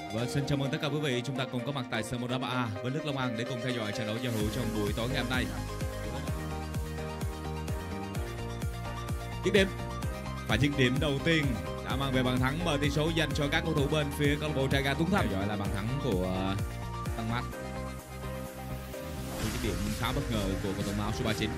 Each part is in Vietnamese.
Vâng, xin chào mừng tất cả quý vị, chúng ta cùng có mặt tại sân bóng đá 3A với nước Long An để cùng theo dõi trận đấu giao hữu trong buổi tối ngày hôm nay. Dứt điểm và dứt điểm đầu tiên đã mang về bàn thắng mở tỷ số dành cho các cầu thủ bên phía câu lạc bộ Trại Gà Tuấn Thanh. Theo dõi là bàn thắng của Tăng Mắt. Dứt điểm khá bất ngờ của cầu thủ áo số 39.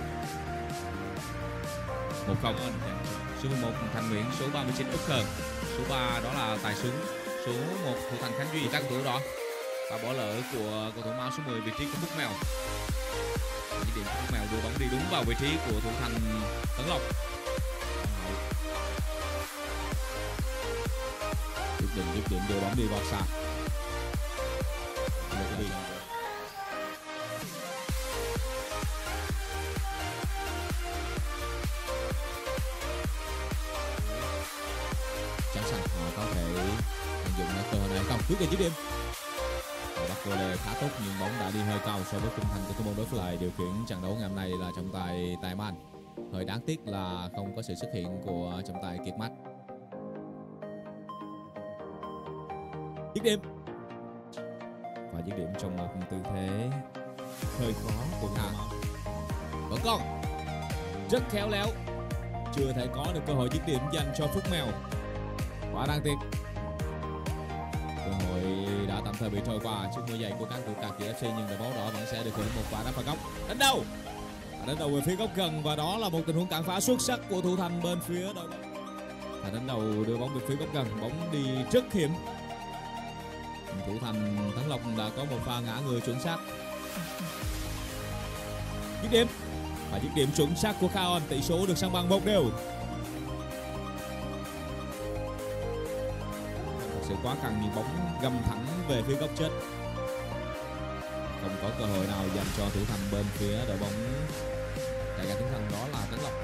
1-0. Số 11 Thành Nguyễn, số 39 Úc Khờ, số 3 đó là Tài Súng, số 1 thủ thành Khánh Duy. Các cầu thủ đó và bỏ lỡ của cầu thủ áo số 10 vị trí của Phúc Mèo. Dứt điểm Phúc Mèo đưa bóng đi đúng vào vị trí của thủ thành Tấn Lộc. Dứt điểm đưa bóng đi vào xa. Sẵn sàng họ có thể tận dụng cơ hội này không? Quyết định dứt điểm. Bắt vô lề khá tốt nhưng bóng đã đi hơi cao so với khung thành của thủ môn đối phương. Lại điều khiển trận đấu ngày hôm nay là trọng tài Tài Man. Hơi đáng tiếc là không có sự xuất hiện của trọng tài Kiệt Mắt. Dứt điểm và dứt điểm trong một tư thế hơi khó của Nga. Vẫn còn rất khéo léo, chưa thể có được cơ hội dứt điểm dành cho Phúc Mèo. Quá đáng tiếc, cơ hội đã tạm thời bị trôi qua trước mưa giày của các thủ Cà Kỳ FC, nhưng đội bóng đỏ vẫn sẽ được hưởng một quả đá phạt góc. Đánh đầu về phía góc gần và đó là một tình huống cản phá xuất sắc của thủ thành bên phía đội. Đánh đầu đưa bóng về phía góc gần, bóng đi rất hiểm. Thủ thành Tấn Lộc đã có một pha ngã người chuẩn xác. Dứt điểm và dứt điểm chuẩn xác của Khaon, tỷ số được san bằng 1-1. Thật sự quá căng nhưng bóng găm thẳng về phía góc chết. Không có cơ hội nào dành cho thủ thành bên phía đội bóng Trại Gà Tuấn Thanh, đó là Tấn Lộc.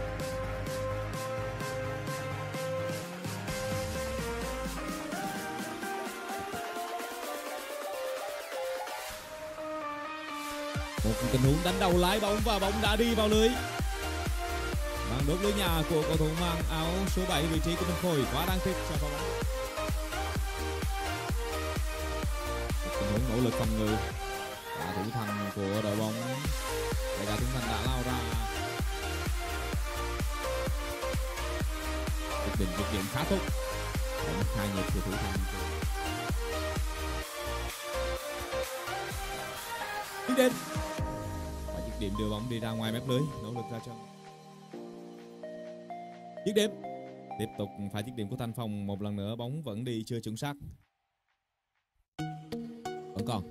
Một tình huống đánh đầu lái bóng và bóng đã đi vào lưới. Mang đốt lưới nhà của cầu thủ mang áo số 7 vị trí của Minh Khôi. Quá đáng tiếc cho bóng. Một tình huống nỗ lực phòng ngự và thủ thành của đội bóng Trại Gà Tuấn Thanh đã lao ra. Dứt điểm khá tốt. Bóng khai nhịp của thủ thành. Dứt điểm và dứt điểm đưa bóng đi ra ngoài mép lưới, nỗ lực ra chân. Dứt điểm tiếp tục pha dứt điểm của Thanh Phong, một lần nữa bóng vẫn đi chưa chuẩn xác. Vẫn còn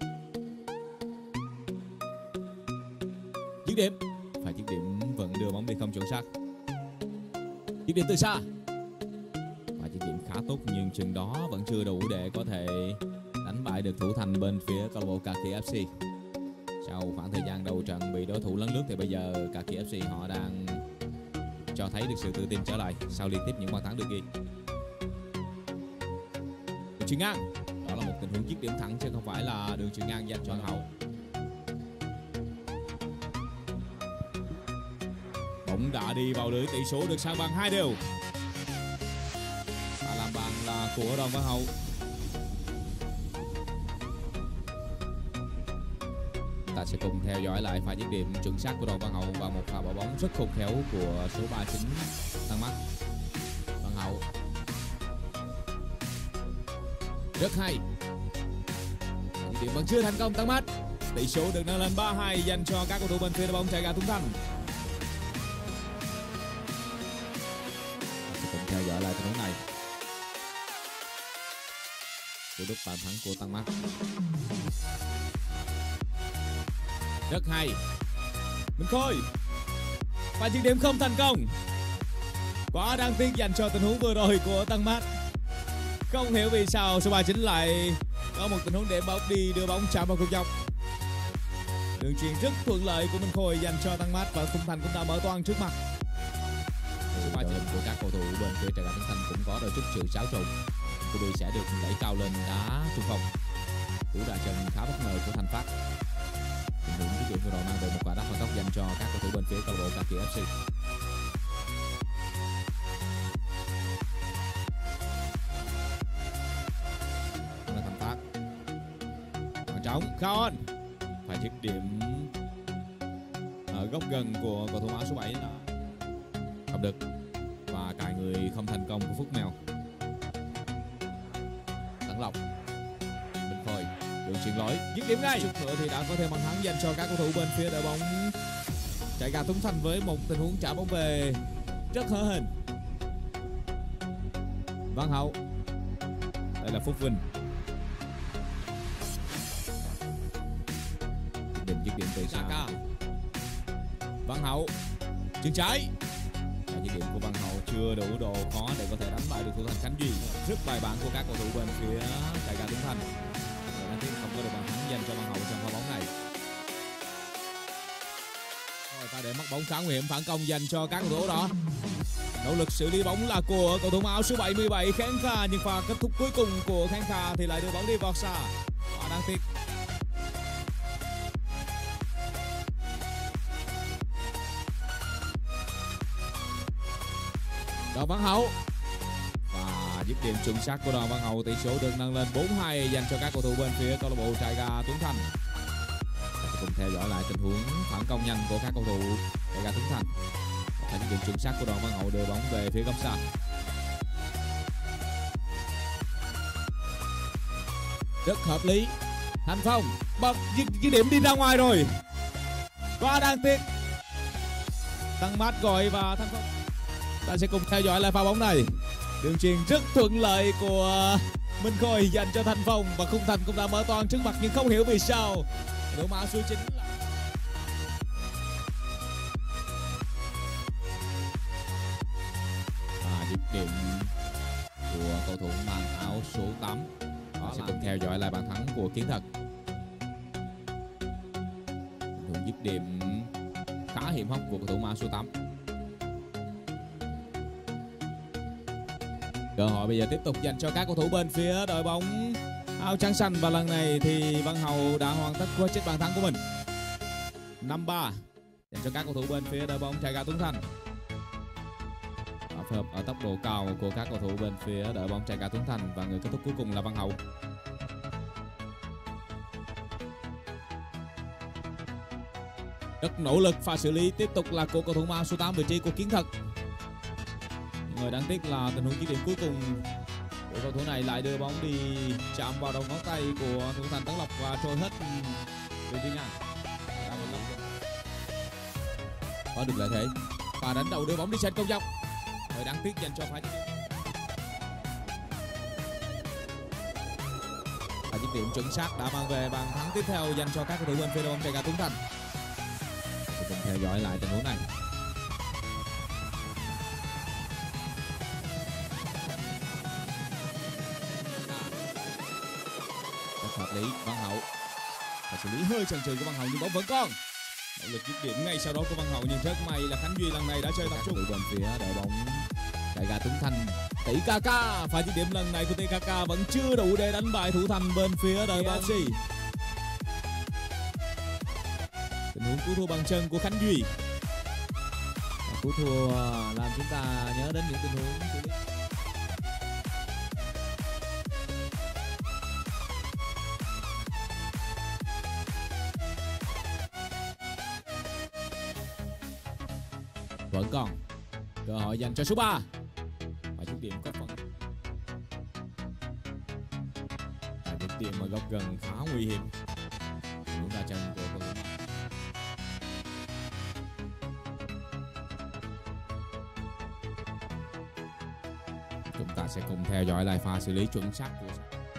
dứt điểm, pha dứt điểm vẫn đưa bóng đi không chuẩn xác. Dứt điểm từ xa và dứt điểm khá tốt nhưng chừng đó vẫn chưa đủ để có thể đánh bại được thủ thành bên phía câu lạc bộ Cà Kỳ FC. Sau khoảng thời gian đầu trận bị đối thủ lấn lướt thì bây giờ Cà Kỳ FC họ đang cho thấy được sự tự tin trở lại sau liên tiếp những bàn thắng được ghi. Đường chuyền ngang, đó là một tình huống dứt điểm thẳng chứ không phải là đường chuyền ngang dành cho Hậu. Bóng đã đi vào lưới, tỷ số được san bằng 2-2. Và làm bàn là của Đoàn Văn Hậu. Ta sẽ cùng theo dõi lại pha dứt điểm chuẩn xác của Đoàn Văn Hậu và một pha bỏ bóng rất khôn khéo của số 39 Tăng Mắt. Văn Hậu rất hay. Dứt điểm vẫn chưa thành công. Tăng Mắt, tỷ số được nâng lên 3-2 dành cho các cầu thủ bên phía đội bóng Trại Gà Tuấn Thanh. Ta sẽ cùng theo dõi lại tình huống này. Cú đúp bàn thắng của Tăng Mắt rất hay. Minh Khôi, và dứt điểm không thành công. Quá đáng tiếc dành cho tình huống vừa rồi của Tăng Mát. Không hiểu vì sao số 39 lại có một tình huống để bóng đi đưa bóng chạm vào cột dọc. Đường chuyền rất thuận lợi của Minh Khôi dành cho Tăng Mát và khung thành cũng đã mở toang trước mặt. Số 39 của các cầu thủ bên phía Trại Gà Tuấn Thanh cũng có đôi chút sự xáo trộn. Cú đuôi sẽ được đẩy cao lên đá trung phong. Cú đá chân khá bất ngờ của Thành Phát. Tình huống dứt điểm vừa rồi mang về một quả đá phạt góc dành cho các cầu thủ bên phía câu lạc bộ Cà Kỳ FC. Thành Phát Đóng Khaon. Phải dứt điểm ở góc gần của cầu thủ áo số 7 là không được, và cài người không thành công của Phúc Mèo. Tấn Lộc, Bình Khôi, đường chuyền lỗi, dứt điểm ngay. Chút nữa thì đã có thêm bàn thắng dành cho các cầu thủ bên phía đội bóng Chạy Gà Tuấn Thành với một tình huống trả bóng về rất hở hển. Văn Hậu, đây là Phúc Vinh. Dứt điểm từ xa. Văn Hậu, chuyền trái. Và dứt điểm của Văn Hậu chưa đủ độ khó để có thể đánh bại được thủ thành Khánh Duy. Rất bài bản của các cầu thủ bên phía Chạy Gà Tuấn Thành. Và đáng tiếc không có được bàn thắng dành cho Văn Hậu trong pha bóng này. Rồi ta để mất bóng khá nguy hiểm, phản công dành cho các cầu thủ đó. Nỗ lực xử lý bóng là của cầu thủ áo số 77 Khánh Kha, nhưng pha kết thúc cuối cùng của Khánh Kha thì lại đưa bóng đi vào xa. Và đáng tiếc. Đoàn Văn Hậu, và dứt điểm chuẩn xác của Đoàn Văn Hậu, tỷ số được nâng lên 4-2 dành cho các cầu thủ bên phía câu lạc bộ Chạy Gà Tuấn Thành. Sẽ cùng theo dõi lại tình huống phản công nhanh của các cầu thủ Chạy Gà Tuấn Thành. Và dứt điểm chuẩn xác của Đoàn Văn Hậu đưa bóng về phía góc xa. Rất hợp lý. Thành Phong bật dứt điểm đi ra ngoài rồi, và đáng tiếc. Tăng Mát gọi và Thành Phong. Ta sẽ cùng theo dõi lại pha bóng này. Đường chuyền rất thuận lợi của Minh Khôi dành cho Thành Phong, và khung thành cũng đã mở toang trước mặt, nhưng không hiểu vì sao đội mã số 9 là... dứt điểm của cầu thủ mang áo số 8. Ta sẽ cùng theo dõi lại bàn thắng của Kiến Thật. Dứt điểm khá hiểm hóc của cầu thủ mang áo số 8. Cơ hội bây giờ tiếp tục dành cho các cầu thủ bên phía đội bóng áo trắng xanh, và lần này thì Văn Hậu đã hoàn tất cú chết bàn thắng của mình. 5-3 dành cho các cầu thủ bên phía đội bóng Chạy Gà Tuấn Thành. Phối hợp ở tốc độ cao của các cầu thủ bên phía đội bóng Chạy Gà Tuấn Thành, và người kết thúc cuối cùng là Văn Hậu. Rất nỗ lực, pha xử lý tiếp tục là của cầu thủ áo số 8 vị trí của Kiến Thật. Người đáng tiếc là tình huống dứt điểm cuối cùng của cầu thủ này lại đưa bóng đi chạm vào đầu ngón tay của thủ thành Tấn Lộc và trôi hết đường biên ngang. Có được lợi thế và đánh đầu đưa bóng đi trên công dọc. Người đáng tiếc dành cho pha dứt điểm chuẩn xác đã mang về bàn thắng tiếp theo dành cho các cầu thủ bên phía đội bóng Chạy Gà Tuấn Thành. Cùng theo dõi lại tình huống này. Hợp lý, Văn Hậu và xử lý hơi chần chừ của Văn Hậu, nhưng bóng vẫn còn. Nỗ lực dứt điểm ngay sau đó của Văn Hậu, nhưng rất may là Khánh Duy lần này đã chơi tập trung. Bên phía đội bóng Chạy Gà Tuấn Thành, tỷ KK, pha dứt điểm lần này của tỷ KK vẫn chưa đủ để đánh bại thủ thành bên phía đội bóng FC. Tình huống cú thua bằng chân của Khánh Duy. Và cú thua làm chúng ta nhớ đến những tình huống xử lý. Vẫn còn cơ hội dành cho số 3 và dứt điểm có phần. Dứt điểm ở góc gần khá nguy hiểm. Đúng ra chân của cầu thủ. Chúng ta sẽ cùng theo dõi lại pha xử lý chuẩn xác của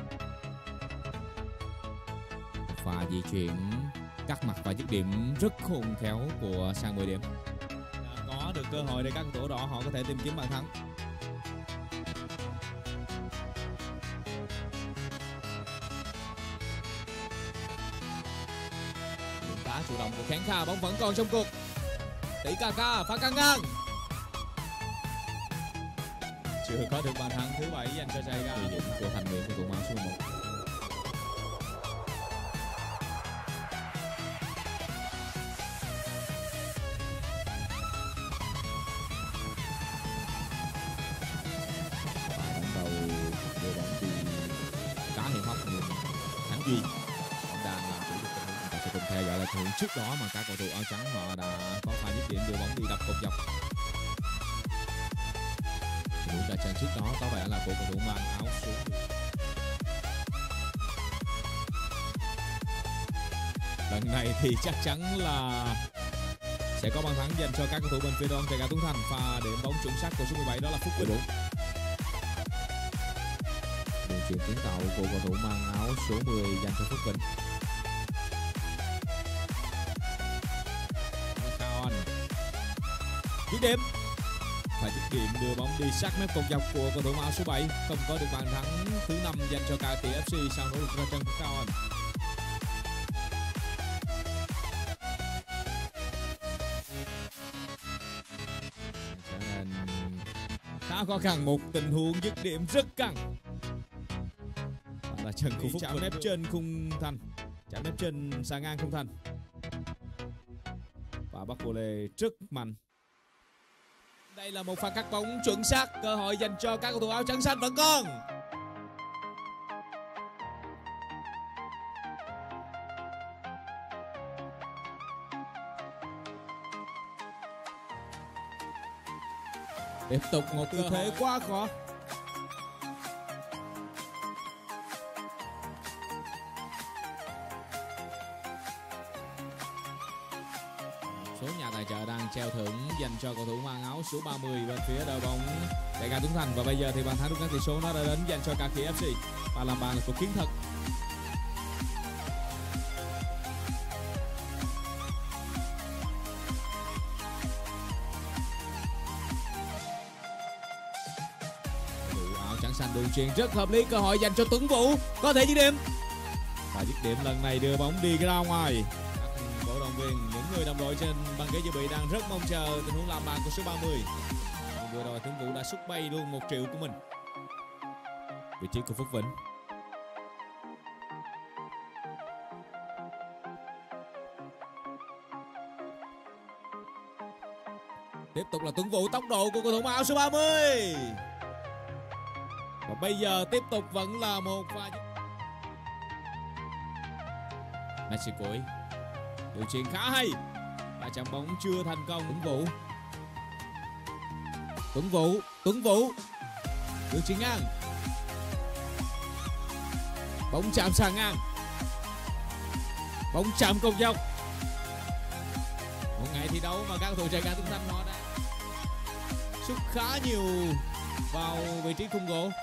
pha di chuyển cắt mặt và dứt điểm rất khôn khéo của Sang 10 điểm. Được cơ hội để các cầu thủ đỏ họ có thể tìm kiếm bàn thắng. Điểm đá chủ động của Khánh Kha, bóng vẫn còn trong cuộc. Tỷ KK phá căng ngang, chưa có được bàn thắng thứ 7 dành cho Chạy Gà. Điểm của Thành Nguyễn của thủ áo số 1. Duy là tình huống trước đó mà các cầu thủ áo trắng họ đã có pha dứt điểm đưa bóng đi đập cột dọc. Tình huống ra chân trước đó có vẻ là của cầu thủ mang áo số. Lần này thì chắc chắn là sẽ có bàn thắng dành cho các cầu thủ bên phía đông Trà Gà Tuấn Thành. Pha điểm bóng chuẩn xác của số 17 đó là Phúc Vĩnh. Đường chuyền kiến tạo của cầu thủ mang áo số 10 dành cho Phúc Vĩnh. Dứt điểm. Phải dứt điểm đưa bóng đi sát mép cột dọc của cầu thủ mang áo số 7. Không có được bàn thắng thứ 5 dành cho KTFC sau nỗ lực ra chân của Cao Anh. Khá khó khăn, một tình huống dứt điểm rất căng. Đó là chân của Phúc chạm mép trên khung thành, chạm mép trên xà ngang khung thành và bắt volley rất mạnh. Đây là một pha cắt bóng chuẩn xác, cơ hội dành cho các cầu thủ áo trắng xanh vẫn còn. Tiếp tục một tư thế quá khó. Số nhà tài trợ đang treo thưởng dành cho cầu thủ mang áo số 30 bên phía đội bóng Trà Gà Tuấn Thành. Và bây giờ thì bàn thắng rút ngắn tỷ số nó đã đến dành cho KTFC và làm bàn của Kiến Thật. Trắng xanh đường chuyền rất hợp lý, cơ hội dành cho Tuấn Vũ có thể dứt điểm. Và dứt điểm lần này đưa bóng đi ra ngoài. Các cổ động viên, những người đồng đội trên băng ghế dự bị đang rất mong chờ tình huống làm bàn của số 30. Vừa rồi Tuấn Vũ đã xúc bay luôn 1 triệu của mình. Vị trí của Phúc Vĩnh. Tiếp tục là Tuấn Vũ, tốc độ của cầu thủ mang áo số 30. Và bây giờ tiếp tục vẫn là một pha Messi cuối. Điều chuyền khá hay và chạm bóng chưa thành công. Tuấn Vũ điều chuyền ngang, bóng chạm sàng ngang, bóng chạm cột dọc. Một ngày thi đấu mà các cầu thủ Trà Gà Tuấn Thành họ đã sút khá nhiều vào vị trí khung gỗ.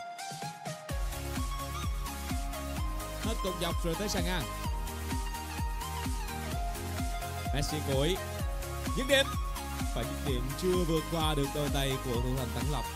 Hết cột dọc rồi tới sàng ngang. Messi cuối dứt điểm và dứt điểm chưa vượt qua được đôi tay của thủ thành Tấn Lộc.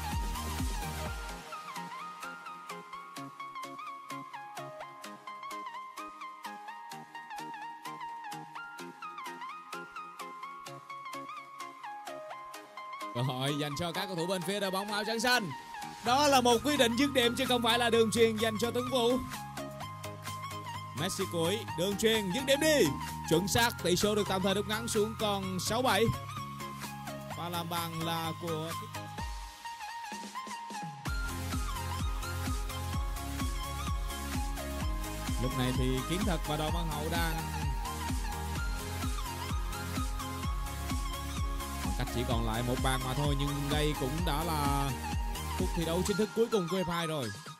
Cơ hội dành cho các cầu thủ bên phía đội bóng áo trắng xanh. Đó là một quyết định dứt điểm chứ không phải là đường chuyền dành cho Tuấn Vũ. Messi cuối, đường chuyền dứt điểm đi. Chuẩn xác, tỷ số được tạm thời rút ngắn xuống còn 6-7. Và làm bàn là của lúc này thì Kiến Thật và đội Văn Hậu đang cách chỉ còn lại một bàn mà thôi, nhưng đây cũng đã là phút thi đấu chính thức cuối cùng của hiệp 2 rồi.